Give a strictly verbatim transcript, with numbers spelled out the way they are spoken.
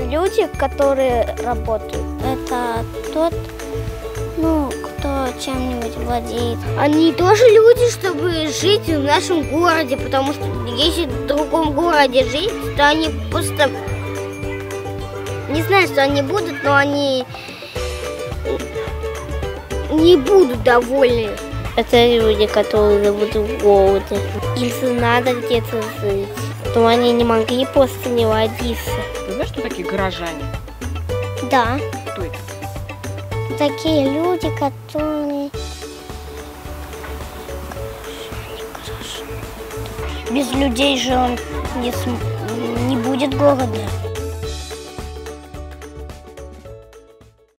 люди, которые работают. Это тот, ну, кто чем-нибудь владеет. Они тоже люди, чтобы жить в нашем городе, потому что если в другом городе жить, то они просто... Не знаю, что они будут, но они не будут довольны. Это люди, которые будут в голоде. Им надо где-то жить. То они не могли просто не родиться. Ты знаешь, что такие горожане? Да. Кто это? Такие люди, которые... Без людей же он не, см... не будет голода.